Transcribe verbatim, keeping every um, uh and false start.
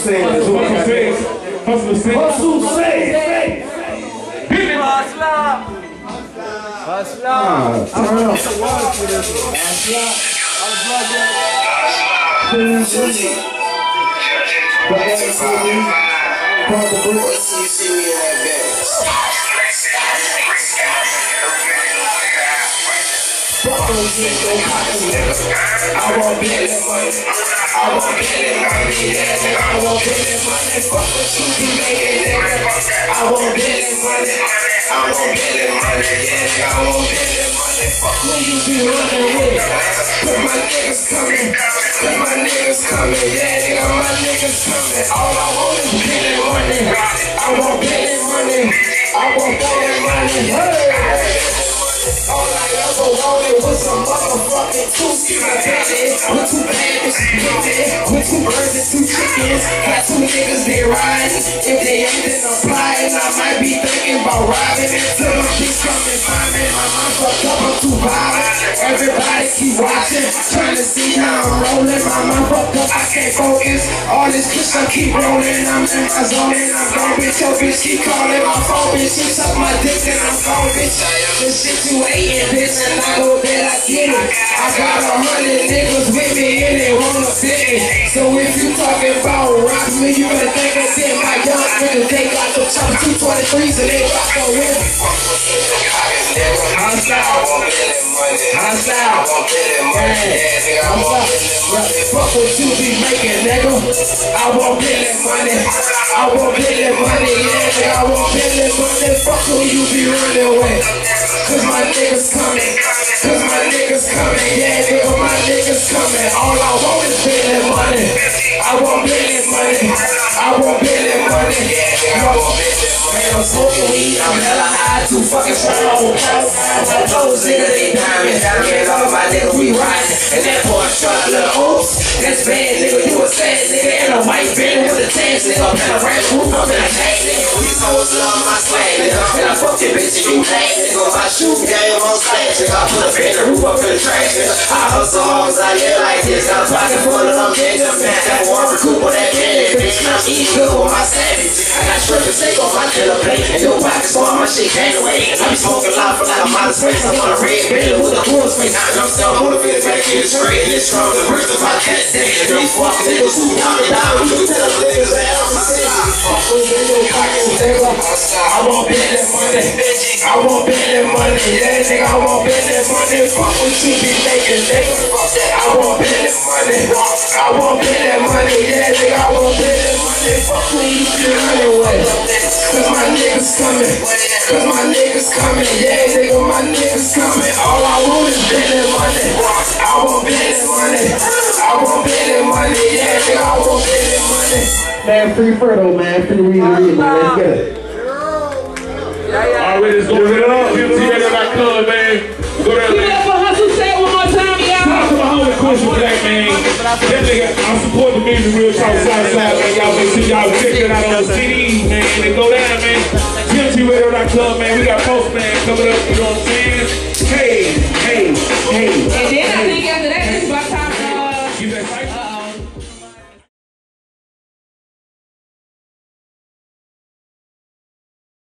says. Hustle says. Hustle says. Hustle says. Hit it. Hustler. Hustler. Turn up. I won't be that money. I won't be that money. Yeah, nigga, I won't be that money. Fuck what you be making, nigga. I won't be that money. I won't be that money. Yeah, nigga, I won't be that money. Fuck who you be running with. Cause my niggas coming. Cause my niggas coming. Yeah, nigga, my niggas coming. All I want is be that money. I won't be that money. I won't be that money. Hey. All I ever wanted was some motherfucking two-seat Bentley with two babies, with two birds and two chickens. Got two niggas they riding. If they ain't then applying, I might be thinking about robbing until them bitch come and find me. My mom fucked up, I'm too violent. Everybody keep watching, trying to see how I'm rolling. My mom fucked up, I can't focus. All this push I keep rolling. I'm in my zone and I'm gone, bitch. Your bitch keep calling my phone, bitch. She suck my dick and I'm gone, bitch. This shit you hating, bitch, and I know that I get it. I got a hundred niggas with me and they wanna fit it. So if you talking about robbing me, you better think I did. My young niggas, they got the chop two twenty-threes and they got the win. Hostile. Hostile. Fuck what you be making, nigga. I won't pay that money. I won't pay that money, yeah, nigga. I won't pay that money. Fuck who you be running with. Cause my niggas coming. Cause my niggas coming, yeah, nigga, my niggas coming. All I want is pay that money. I won't pay that money. I won't pay that money, yeah, nigga. I won't pay that money. Man, I'm smoking weed, I'm hella high, too fucking strong. My toes, nigga, they diamonds. Diamonds all my nigga, we riding. And that Porsche truck, little oops. That's bad, nigga, you a sad nigga. And a white van with a tan, nigga. Up in a ranch roof, up in a tank, nigga. These hoes love my swag, nigga. And I fuck your bitch and you hang, nigga. My shoe game on slash, nigga. I put a bed in the roof up in the trash, nigga. I hustle hard, I get like this. Got a pocket full of them niggas, man. That one recruit with that candy, bitch. And I'm eating good with my savage. I got shrimp and steak on my killer plate. And your pockets full, my shit can't wait. I be smoking loud for like a modest space. I'm on a red belly with a cool space. I'm still motivated, trying to get it straight. And it's strong, the rest of my cat day. And these fucking niggas who down and down. You can tell them niggas that I'm a city. Fuck what's in your pockets, nigga. I won't bet that money. I won't bet that money. Yeah, nigga, I won't bet that money. Fuck what you be making, nigga. I won't bet that money. I won't bet that money. Yeah, nigga, I won't bet that money. Fuck who you be running with. Cause my niggas coming. Cause my niggas coming. Yeah, nigga, my niggas coming. All I want is bet that money. I won't bet that money. I won't bet that money. Yeah, nigga, I won't bet that money. Man, free Ferdo, man. Free Reason, man. Let's get it. Alright, let's go hit it up. See that back club, man. Go there, man. Give it up for Hustle. Say it one more time, y'all. Talk to my homie, Question Black, man. That nigga, I support the music real talk Southside, man. Y'all make sure y'all check that out on the C Ds, man. And go down, man. T M T Radio dot club, man. We got Postman coming up, you know what I'm saying? Hey, hey, hey.